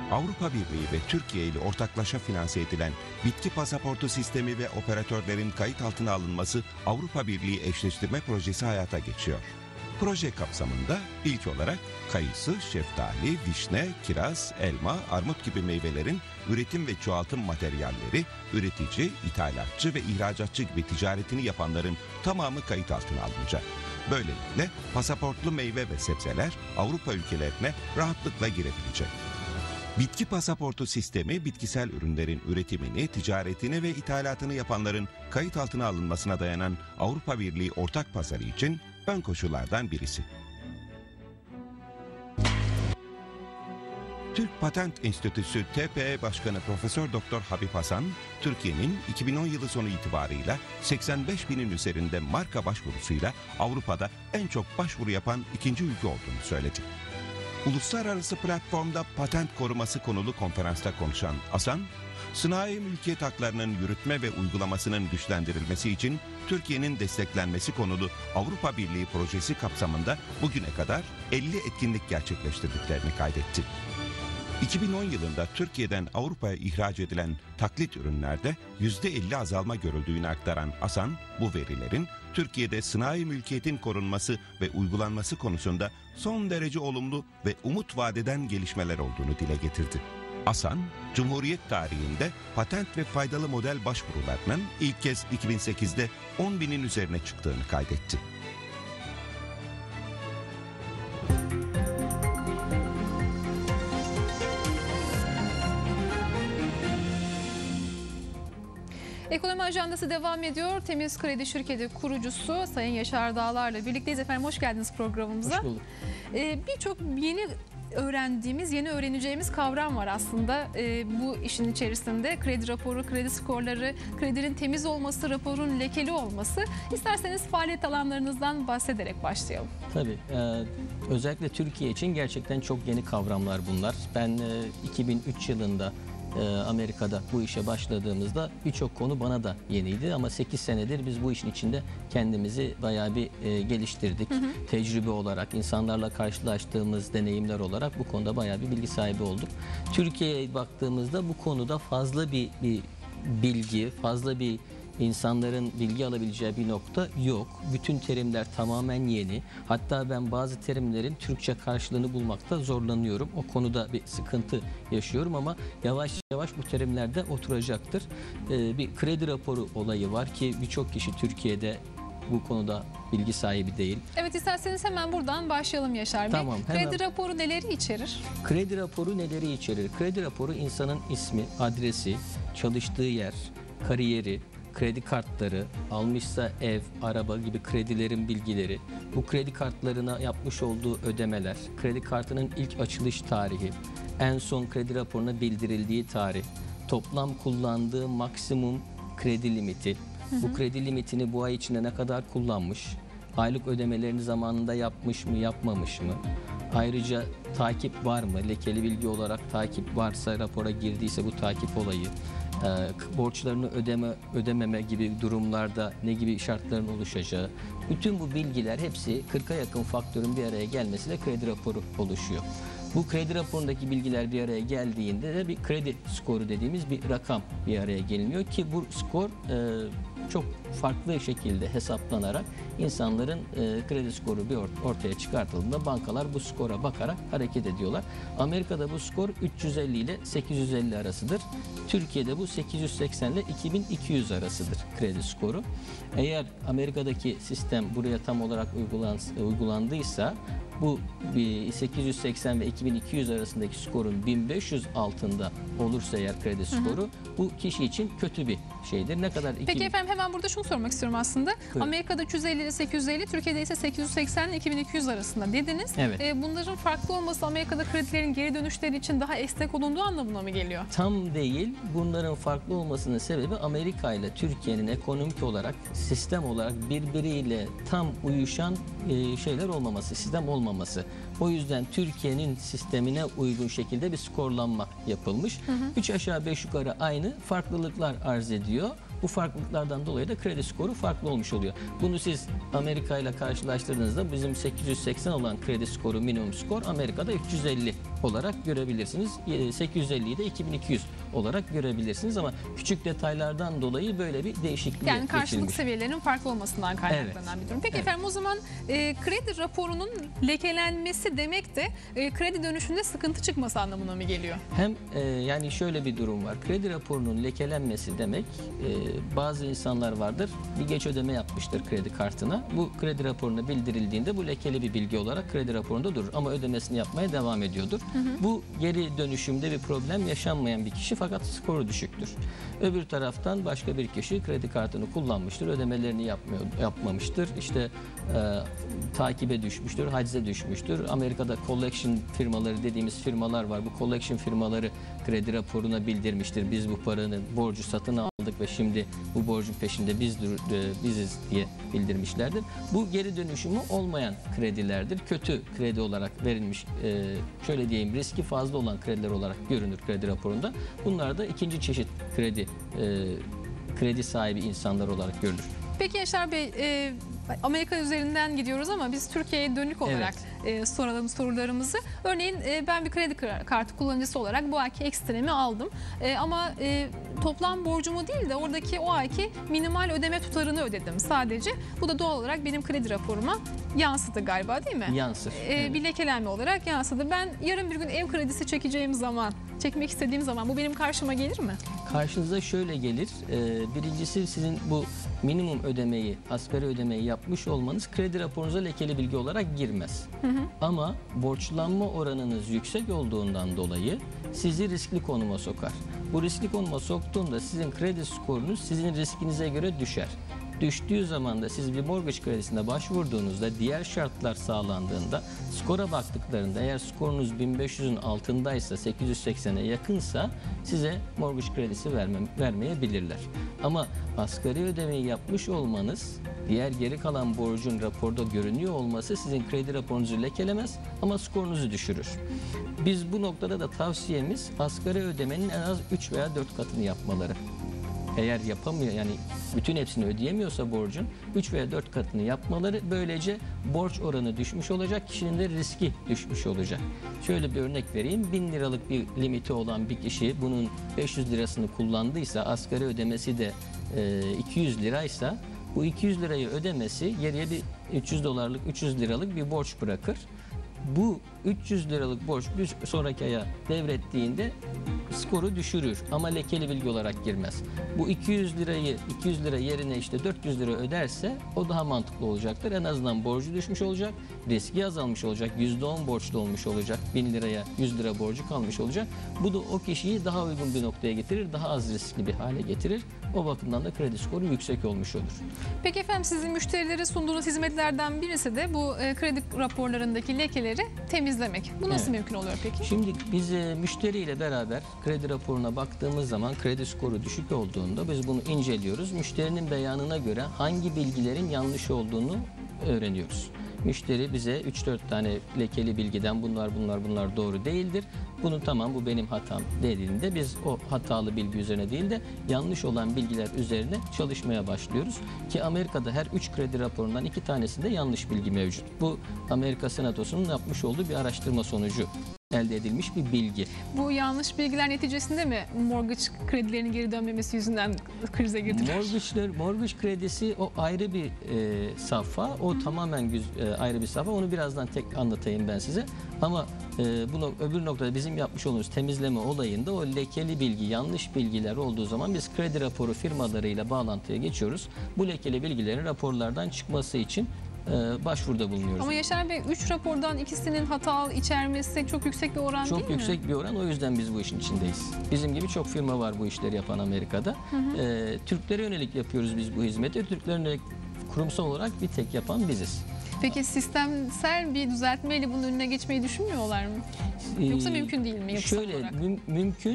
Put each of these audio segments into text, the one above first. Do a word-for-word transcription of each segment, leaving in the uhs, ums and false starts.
Avrupa Birliği ve Türkiye ile ortaklaşa finanse edilen bitki pasaportu sistemi ve operatörlerin kayıt altına alınması Avrupa Birliği eşleştirme projesi hayata geçiyor. Proje kapsamında ilk olarak kayısı, şeftali, vişne, kiraz, elma, armut gibi meyvelerin üretim ve çoğaltım materyalleri, üretici, ithalatçı ve ihracatçı gibi ticaretini yapanların tamamı kayıt altına alınacak. Böylelikle pasaportlu meyve ve sebzeler Avrupa ülkelerine rahatlıkla girebilecek. Bitki pasaportu sistemi bitkisel ürünlerin üretimini, ticaretini ve ithalatını yapanların kayıt altına alınmasına dayanan Avrupa Birliği ortak pazarı için ön koşullardan birisi. Türk Patent Enstitüsü T P E Başkanı Profesör Doktor Habib Hasan, Türkiye'nin iki bin on yılı sonu itibarıyla seksen beş binin üzerinde marka başvurusuyla Avrupa'da en çok başvuru yapan ikinci ülke olduğunu söyledi. Uluslararası platformda patent koruması konulu konferansta konuşan Hasan, sanayi mülkiyet haklarının yürütme ve uygulamasının güçlendirilmesi için Türkiye'nin desteklenmesi konulu Avrupa Birliği projesi kapsamında bugüne kadar elli etkinlik gerçekleştirdiklerini kaydetti. iki bin on yılında Türkiye'den Avrupa'ya ihraç edilen taklit ürünlerde yüzde elli azalma görüldüğünü aktaran Hasan, bu verilerin Türkiye'de sanayi mülkiyetin korunması ve uygulanması konusunda son derece olumlu ve umut vadeden gelişmeler olduğunu dile getirdi. Hasan, Cumhuriyet tarihinde patent ve faydalı model başvurularının ilk kez iki bin sekizde on binin üzerine çıktığını kaydetti. Ekonomi Ajandası devam ediyor. Temiz Kredi Şirketi kurucusu Sayın Yaşar Dağlar'la birlikteyiz. Efendim hoş geldiniz programımıza. Hoş bulduk. Ee, Birçok yeni öğrendiğimiz, yeni öğreneceğimiz kavram var aslında ee, bu işin içerisinde. Kredi raporu, kredi skorları, kredinin temiz olması, raporun lekeli olması. İsterseniz faaliyet alanlarınızdan bahsederek başlayalım. Tabii. E, özellikle Türkiye için gerçekten çok yeni kavramlar bunlar. Ben e, iki bin üç yılında Amerika'da bu işe başladığımızda birçok konu bana da yeniydi ama sekiz senedir biz bu işin içinde kendimizi bayağı bir e, geliştirdik. Hı hı. Tecrübe olarak, insanlarla karşılaştığımız deneyimler olarak bu konuda bayağı bir bilgi sahibi olduk. Türkiye'ye baktığımızda bu konuda fazla bir, bir bilgi, fazla bir insanların bilgi alabileceği bir nokta yok. Bütün terimler tamamen yeni. Hatta ben bazı terimlerin Türkçe karşılığını bulmakta zorlanıyorum. O konuda bir sıkıntı yaşıyorum ama yavaş yavaş bu terimler de oturacaktır. Ee, bir kredi raporu olayı var ki birçok kişi Türkiye'de bu konuda bilgi sahibi değil. Evet, isterseniz hemen buradan başlayalım Yaşar Bey. Tamam, hemen. Kredi raporu neleri içerir? Kredi raporu neleri içerir? Kredi raporu insanın ismi, adresi, çalıştığı yer, kariyeri, kredi kartları, almışsa ev, araba gibi kredilerin bilgileri, bu kredi kartlarına yapmış olduğu ödemeler, kredi kartının ilk açılış tarihi, en son kredi raporuna bildirildiği tarih, toplam kullandığı maksimum kredi limiti, hı hı. bu kredi limitini bu ay içinde ne kadar kullanmış, aylık ödemelerini zamanında yapmış mı, yapmamış mı, ayrıca takip var mı, lekeli bilgi olarak takip varsa, rapora girdiyse bu takip olayı, E, borçlarını ödeme ödememe gibi durumlarda ne gibi şartların oluşacağı, bütün bu bilgiler hepsi kırka yakın faktörün bir araya gelmesiyle kredi raporu oluşuyor. Bu kredi raporundaki bilgiler bir araya geldiğinde de bir kredi skoru dediğimiz bir rakam bir araya geliniyor ki bu skor e, çok farklı şekilde hesaplanarak insanların e, kredi skoru bir ortaya çıkartıldığında bankalar bu skora bakarak hareket ediyorlar. Amerika'da bu skor üç yüz elli ile sekiz yüz elli arasıdır. Türkiye'de bu sekiz yüz seksen ile iki bin iki yüz arasıdır kredi skoru. Eğer Amerika'daki sistem buraya tam olarak uygulan, uygulandıysa bu sekiz yüz seksen ve iki bin iki yüz arasındaki skorun bin beş yüz altında olursa eğer kredi skoru, hı hı. bu kişi için kötü bir şeydir. Ne kadar? Peki iki... efendim hemen burada şunu sormak istiyorum aslında. Buyurun. Amerika'da üç yüz elli ile sekiz yüz elli, Türkiye'de ise sekiz yüz seksen ile iki bin iki yüz arasında dediniz. Evet. Ee, bunların farklı olması Amerika'da kredilerin geri dönüşleri için daha esnek olunduğu anlamına mı geliyor? Tam değil. Bunların farklı olmasının sebebi Amerika ile Türkiye'nin ekonomik olarak, sistem olarak birbiriyle tam uyuşan e, şeyler olmaması, sistem olmaması. O yüzden Türkiye'nin sistemine uygun şekilde bir skorlanma yapılmış. Hı hı. Üç aşağı beş yukarı aynı farklılıklar arz ediyor. Bu farklılıklardan dolayı da kredi skoru farklı olmuş oluyor. Bunu siz Amerika ile karşılaştırdığınızda bizim sekiz yüz seksen olan kredi skoru minimum skor Amerika'da üç yüz elli olarak görebilirsiniz. sekiz yüz elliyi de iki bin iki yüz olarak görebilirsiniz ama küçük detaylardan dolayı böyle bir değişiklik Yani karşılık geçirmiş. seviyelerinin farklı olmasından kaynaklanan Evet. bir durum. Peki Evet. efendim o zaman e, kredi raporunun lekelenmesi demek de e, kredi dönüşünde sıkıntı çıkması anlamına mı geliyor? Hem e, yani şöyle bir durum var. Kredi raporunun lekelenmesi demek e, bazı insanlar vardır bir geç ödeme yapmıştır kredi kartına. Bu kredi raporuna bildirildiğinde bu lekeli bir bilgi olarak kredi raporunda durur ama ödemesini yapmaya devam ediyordur. Hı hı. Bu geri dönüşümde bir problem yaşanmayan bir kişi fakat skoru düşüktür. Öbür taraftan başka bir kişi kredi kartını kullanmıştır, ödemelerini yapmıyor, yapmamıştır. İşte e, takibe düşmüştür, hacize düşmüştür. Amerika'da collection firmaları dediğimiz firmalar var. Bu collection firmaları kredi raporuna bildirmiştir. Biz bu paranın borcu satın aldık ve şimdi bu borcun peşinde biz biziz diye bildirmişlerdir. Bu geri dönüşümü olmayan kredilerdir. Kötü kredi olarak verilmiş, e, şöyle diyeyim, riski fazla olan krediler olarak görünür kredi raporunda. Bunlar da ikinci çeşit kredi e, kredi sahibi insanlar olarak görülür. Peki Yaşar Bey, e, Amerika üzerinden gidiyoruz ama biz Türkiye'ye dönük olarak evet. e, soralım sorularımızı. Örneğin e, ben bir kredi kartı kullanıcısı olarak bu ayki ekstremi aldım. E, ama e, toplam borcumu değil de oradaki o ayki minimal ödeme tutarını ödedim sadece. Bu da doğal olarak benim kredi raporuma yansıdı galiba, değil mi? Yansır. E, evet. Bir lekelenme olarak yansıdı. Ben yarın bir gün ev kredisi çekeceğim zaman, çekmek istediğim zaman bu benim karşıma gelir mi? Karşınıza şöyle gelir. E, birincisi sizin bu minimum ödemeyi, asgari ödemeyi yapmış olmanız kredi raporunuza lekeli bilgi olarak girmez. Hı hı. Ama borçlanma oranınız yüksek olduğundan dolayı sizi riskli konuma sokar. Bu riskli konuma soktuğunda sizin kredi skorunuz sizin riskinize göre düşer. Düştüğü zaman da siz bir mortgage kredisine başvurduğunuzda diğer şartlar sağlandığında skora baktıklarında eğer skorunuz bin beş yüzün altındaysa, sekiz yüz seksene yakınsa size mortgage kredisi verme, vermeyebilirler. Ama asgari ödemeyi yapmış olmanız, diğer geri kalan borcun raporda görünüyor olması sizin kredi raporunuzu lekelemez ama skorunuzu düşürür. Biz bu noktada da tavsiyemiz asgari ödemenin en az üç veya dört katını yapmaları. Eğer yapamıyor, yani bütün hepsini ödeyemiyorsa borcun üç veya dört katını yapmaları, böylece borç oranı düşmüş olacak, kişinin de riski düşmüş olacak. Şöyle bir örnek vereyim. bin liralık bir limiti olan bir kişi bunun beş yüz lirasını kullandıysa, asgari ödemesi de e, iki yüz liraysa bu iki yüz lirayı ödemesi geriye bir üç yüz dolarlık, üç yüz liralık bir borç bırakır. Bu üç yüz liralık borç bir sonraki aya devrettiğinde skoru düşürür ama lekeli bilgi olarak girmez. Bu iki yüz lirayı iki yüz lira yerine işte dört yüz lira öderse o daha mantıklı olacaktır. En azından borcu düşmüş olacak, riski azalmış olacak, yüzde on borçlu olmuş olacak, bin liraya yüz lira borcu kalmış olacak. Bu da o kişiyi daha uygun bir noktaya getirir, daha az riskli bir hale getirir. O bakımdan da kredi skoru yüksek olmuş olur. Peki efendim, sizin müşterilere sunduğunuz hizmetlerden birisi de bu e, kredi raporlarındaki lekeleri temizlemek. Bu nasıl evet. mümkün oluyor peki? Şimdi biz e, müşteriyle beraber kredi raporuna baktığımız zaman kredi skoru düşük olduğunda biz bunu inceliyoruz. Müşterinin beyanına göre hangi bilgilerin yanlış olduğunu öğreniyoruz. Müşteri bize üç dört tane lekeli bilgiden bunlar bunlar bunlar doğru değildir. Bunu tamam, bu benim hatam dediğinde biz o hatalı bilgi üzerine değil de yanlış olan bilgiler üzerine çalışmaya başlıyoruz. Ki Amerika'da her üç kredi raporundan iki tanesinde yanlış bilgi mevcut. Bu Amerika Senatosu'nun yapmış olduğu bir araştırma sonucu elde edilmiş bir bilgi. Bu yanlış bilgiler neticesinde mi mortgage kredilerinin geri dönmemesi yüzünden krize girdiler? Mortgage'ler, mortgage kredisi o ayrı bir e, safha. O Hı. tamamen güz, e, ayrı bir safha. Onu birazdan tek anlatayım ben size. Ama e, bunu öbür noktada bizim yapmış olduğumuz temizleme olayında o lekeli bilgi, yanlış bilgiler olduğu zaman biz kredi raporu firmalarıyla bağlantıya geçiyoruz. Bu lekeli bilgilerin raporlardan çıkması için başvuruda bulunuyoruz. Ama Yaşar Bey, üç rapordan ikisinin hata içermesi çok yüksek bir oran çok değil mi? Çok yüksek bir oran, o yüzden biz bu işin içindeyiz. Bizim gibi çok firma var bu işleri yapan Amerika'da. Hı hı. Ee, Türklere yönelik yapıyoruz biz bu hizmeti. Türklere yönelik kurumsal olarak bir tek yapan biziz. Peki sistemsel bir düzeltmeyle bunun önüne geçmeyi düşünmüyorlar mı? Yoksa mümkün değil mi? Şöyle müm, mümkün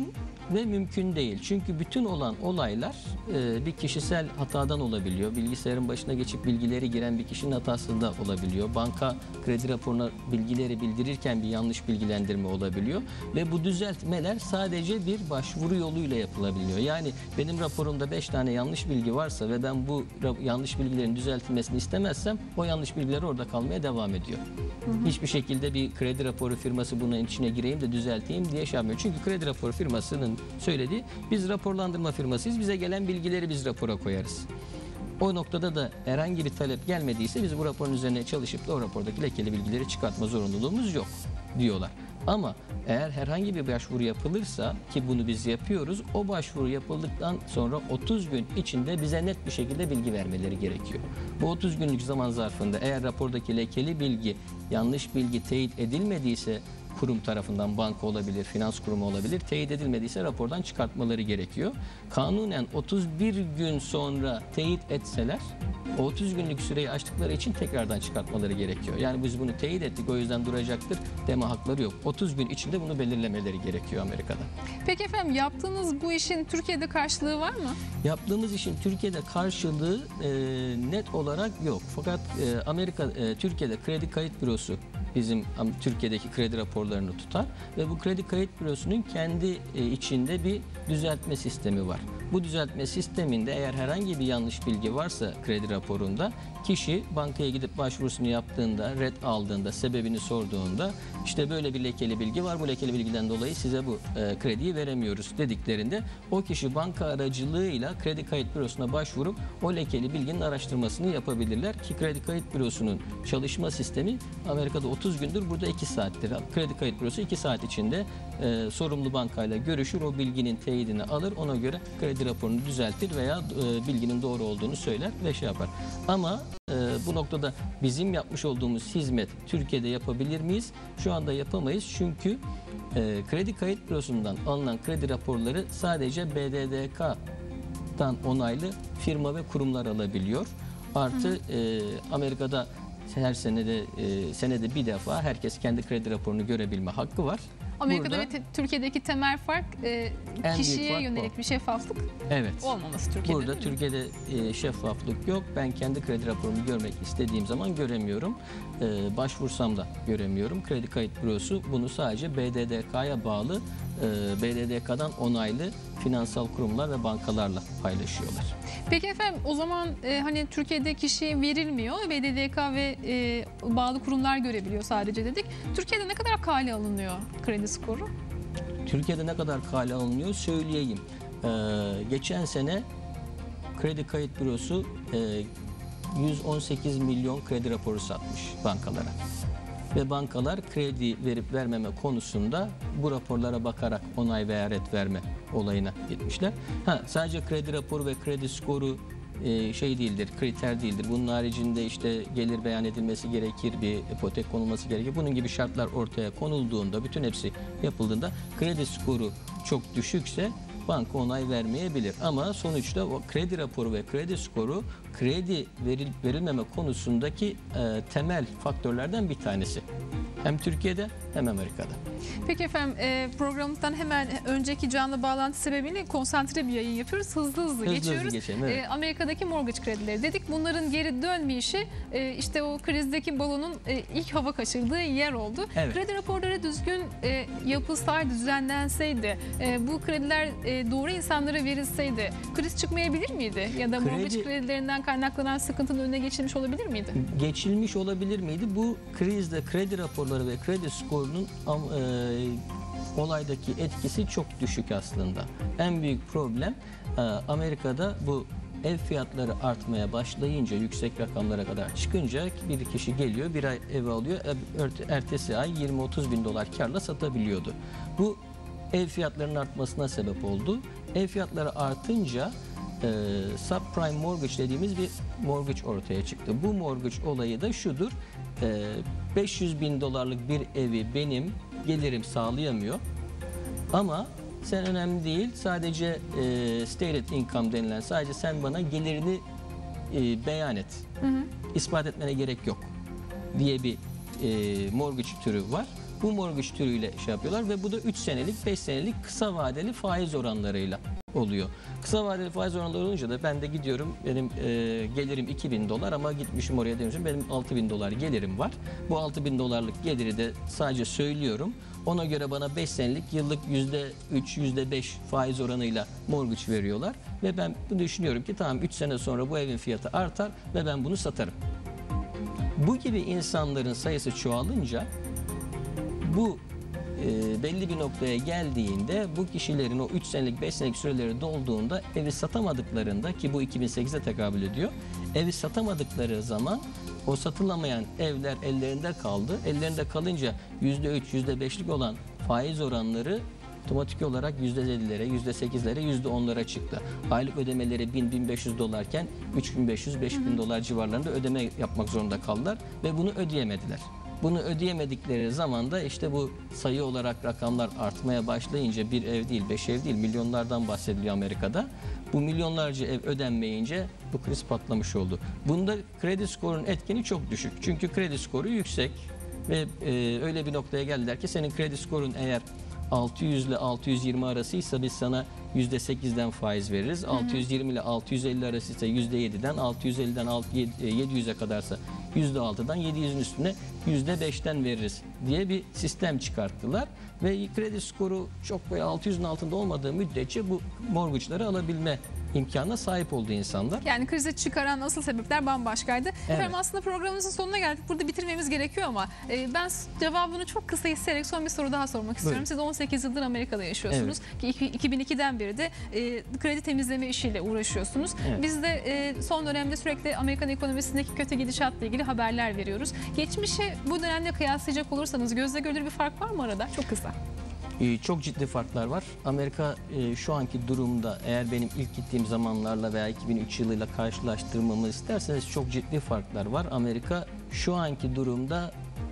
ve mümkün değil. Çünkü bütün olan olaylar e, bir kişisel hatadan olabiliyor. Bilgisayarın başına geçip bilgileri giren bir kişinin hatası da olabiliyor. Banka kredi raporuna bilgileri bildirirken bir yanlış bilgilendirme olabiliyor. Ve bu düzeltmeler sadece bir başvuru yoluyla yapılabiliyor. Yani benim raporumda beş tane yanlış bilgi varsa ve ben bu yanlış bilgilerin düzeltilmesini istemezsem o yanlış bilgiler orada kalmaya devam ediyor. Hı hı. Hiçbir şekilde bir kredi raporu firması bunun içine gireyim de düzelteyim diye şey yapmıyor. Çünkü kredi raporu firmasının söylediği, biz raporlandırma firmasıyız, bize gelen bilgileri biz rapora koyarız. O noktada da herhangi bir talep gelmediyse biz bu raporun üzerine çalışıp da o rapordaki lekeli bilgileri çıkartma zorunluluğumuz yok diyorlar. Ama eğer herhangi bir başvuru yapılırsa, ki bunu biz yapıyoruz, o başvuru yapıldıktan sonra otuz gün içinde bize net bir şekilde bilgi vermeleri gerekiyor. Bu otuz günlük zaman zarfında eğer rapordaki lekeli bilgi, yanlış bilgi teyit edilmediyse, kurum tarafından, banka olabilir, finans kurumu olabilir, teyit edilmediyse rapordan çıkartmaları gerekiyor. Kanunen otuz bir gün sonra teyit etseler, o otuz günlük süreyi aştıkları için tekrardan çıkartmaları gerekiyor. Yani biz bunu teyit ettik, o yüzden duracaktır deme hakları yok. otuz gün içinde bunu belirlemeleri gerekiyor Amerika'da. Peki efendim, yaptığınız bu işin Türkiye'de karşılığı var mı? Yaptığımız işin Türkiye'de karşılığı e, net olarak yok. Fakat e, Amerika, e, Türkiye'de Kredi Kayıt Bürosu bizim Türkiye'deki kredi raporlarını tutar ve bu kredi kayıt bürosunun kendi içinde bir düzeltme sistemi var. Bu düzeltme sisteminde eğer herhangi bir yanlış bilgi varsa kredi raporunda, kişi bankaya gidip başvurusunu yaptığında, red aldığında, sebebini sorduğunda, işte böyle bir lekeli bilgi var, bu lekeli bilgiden dolayı size bu e, krediyi veremiyoruz dediklerinde, o kişi banka aracılığıyla kredi kayıt bürosuna başvurup o lekeli bilginin araştırmasını yapabilirler ki kredi kayıt bürosunun çalışma sistemi Amerika'da otuz gündür, burada iki saattir. Kredi kayıt bürosu iki saat içinde e, sorumlu bankayla görüşür, o bilginin teyidini alır, ona göre kredi raporunu düzeltir veya e, bilginin doğru olduğunu söyler ve şey yapar. Ama e, bu noktada bizim yapmış olduğumuz hizmet Türkiye'de yapabilir miyiz? Şu anda yapamayız çünkü e, kredi kayıt bürosundan alınan kredi raporları sadece B D D K'dan onaylı firma ve kurumlar alabiliyor. Artı hı hı. E, Amerika'da her senede e, senede bir defa herkes kendi kredi raporunu görebilme hakkı var. Amerika'da Burada, ve te, Türkiye'deki temel fark e, kişiye fark yönelik o. bir şeffaflık evet. olmaması Türkiye'de. Burada Türkiye'de e, şeffaflık yok. Ben kendi kredi raporumu görmek istediğim zaman göremiyorum. E, başvursam da göremiyorum. Kredi Kayıt Bürosu bunu sadece B D D K'ya bağlı, e, B D D K'dan onaylı finansal kurumlar ve bankalarla paylaşıyorlar. Peki efendim, o zaman e, hani Türkiye'de kişiye verilmiyor, B D D K ve e, bağlı kurumlar görebiliyor sadece dedik. Türkiye'de ne kadar kale alınıyor kredi skoru? Türkiye'de ne kadar kale alınıyor söyleyeyim. Ee, geçen sene Kredi Kayıt Bürosu e, yüz on sekiz milyon kredi raporu satmış bankalara. Ve bankalar kredi verip vermeme konusunda bu raporlara bakarak onay veya ret verme olayına gitmişler. Ha, sadece kredi raporu ve kredi skoru e, şey değildir, kriter değildir. Bunun haricinde işte gelir beyan edilmesi gerekir, bir ipotek konulması gerekir. Bunun gibi şartlar ortaya konulduğunda, bütün hepsi yapıldığında kredi skoru çok düşükse banka onay vermeyebilir. Ama sonuçta o kredi raporu ve kredi skoru kredi veril, verilmeme konusundaki e, temel faktörlerden bir tanesi. Hem Türkiye'de hem Amerika'da. Peki efendim, e, programımızdan hemen önceki canlı bağlantı sebebiyle konsantre bir yayın yapıyoruz. Hızlı hızlı, hızlı geçiyoruz. Hızlı geçelim, evet. e, Amerika'daki mortgage kredileri dedik. Bunların geri dönmeyişi e, işte o krizdeki balonun e, ilk hava kaçırdığı yer oldu. Evet. Kredi raporları düzgün e, yapılsaydı, düzenlenseydi, e, bu krediler e, doğru insanlara verilseydi kriz çıkmayabilir miydi? Ya da mortgage Kredi... kredilerinden kaynaklanan sıkıntının önüne geçilmiş olabilir miydi? Geçilmiş olabilir miydi? Bu krizde kredi raporları ve kredi skorunun e, olaydaki etkisi çok düşük aslında. En büyük problem e, Amerika'da bu ev fiyatları artmaya başlayınca, yüksek rakamlara kadar çıkınca bir kişi geliyor, bir ay ev alıyor, ertesi ay yirmi otuz bin dolar karla satabiliyordu. Bu ev fiyatlarının artmasına sebep oldu. Ev fiyatları artınca e, subprime mortgage dediğimiz bir mortgage ortaya çıktı. Bu mortgage olayı da şudur: e, beş yüz bin dolarlık bir evi benim gelirim sağlayamıyor ama sen önemli değil, sadece e, stated income denilen, sadece sen bana gelirini e, beyan et, hı hı. ispat etmene gerek yok diye bir e, mortgage türü var. bu mortgage türüyle şey yapıyorlar ve bu da üç senelik, beş senelik kısa vadeli faiz oranlarıyla oluyor. Kısa vadeli faiz oranları olunca da ben de gidiyorum, benim e, gelirim iki bin dolar ama gitmişim oraya demişim benim altı bin dolar gelirim var. Bu altı bin dolarlık geliri de sadece söylüyorum. Ona göre bana beş senelik yıllık yüzde üç, yüzde beş faiz oranıyla mortgage veriyorlar. Ve ben düşünüyorum ki tamam üç sene sonra bu evin fiyatı artar ve ben bunu satarım. Bu gibi insanların sayısı çoğalınca bu e, belli bir noktaya geldiğinde bu kişilerin o üç senelik beş senelik süreleri dolduğunda evi satamadıklarında ki bu iki bin sekize tekabül ediyor. Evi satamadıkları zaman o satılamayan evler ellerinde kaldı. Ellerinde kalınca yüzde üç, yüzde beşlik olan faiz oranları otomatik olarak yüzde yedilere, yüzde sekizlere, yüzde onlara çıktı. Aylık ödemeleri bin, bin beş yüz dolarken üç bin beş yüz, beş bin dolar civarlarında ödeme yapmak zorunda kaldılar ve bunu ödeyemediler. Bunu ödeyemedikleri zaman da işte bu sayı olarak rakamlar artmaya başlayınca bir ev değil, beş ev değil, milyonlardan bahsediliyor Amerika'da. Bu milyonlarca ev ödenmeyince bu kriz patlamış oldu. Bunda kredi skorunun etkeni çok düşük. Çünkü kredi skoru yüksek ve e, öyle bir noktaya geldiler ki senin kredi skorun eğer altı yüz ile altı yüz yirmi arasıysa biz sana yüzde sekizden faiz veririz. Hı hı. altı yüz yirmi ile altı yüz elli arasıysa yüzde yediden, altı yüz elliden yedi yüze kadarsa yüzde altıdan, yedi yüzün üstüne yüzde beşten veririz diye bir sistem çıkarttılar. Ve kredi skoru çok böyle altı yüzün altında olmadığı müddetçe bu mortgage'ları alabilme imkanına sahip oldu insanlar. Yani krizi çıkaran asıl sebepler bambaşkaydı. Evet. Efendim aslında programımızın sonuna geldik. Burada bitirmemiz gerekiyor ama e, ben cevabını çok kısa isteyerek son bir soru daha sormak istiyorum. Buyurun. Siz on sekiz yıldır Amerika'da yaşıyorsunuz. Evet. Ki iki bin ikiden beri de e, kredi temizleme işiyle uğraşıyorsunuz. Evet. Biz de e, son dönemde sürekli Amerikan ekonomisindeki kötü gidişatla ilgili haberler veriyoruz. Geçmişi bu dönemde kıyaslayacak olursanız gözle görülür bir fark var mı arada? Çok kısa. Çok ciddi farklar var. Amerika şu anki durumda eğer benim ilk gittiğim zamanlarla veya iki bin üç yılıyla karşılaştırmamı isterseniz çok ciddi farklar var. Amerika şu anki durumda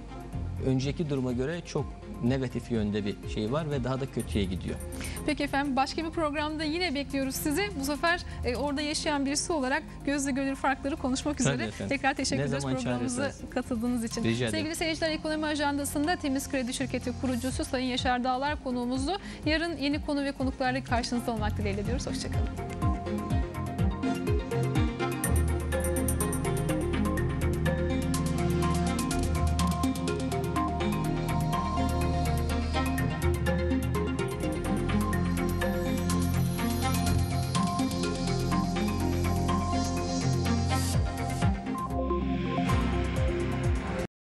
önceki duruma göre çok negatif yönde bir şey var ve daha da kötüye gidiyor. Peki efendim başka bir programda yine bekliyoruz sizi. Bu sefer e, orada yaşayan birisi olarak gözle görülür farkları konuşmak üzere. Tekrar teşekkür ederiz programımıza katıldığınız için. Rica ederim. Sevgili seyirciler, Ekonomi Ajandası'nda Temiz Kredi Şirketi kurucusu Sayın Yaşar Dağlar konuğumuzdu. Yarın yeni konu ve konuklarla karşınızda olmak dileğiyle diyoruz. Hoşçakalın.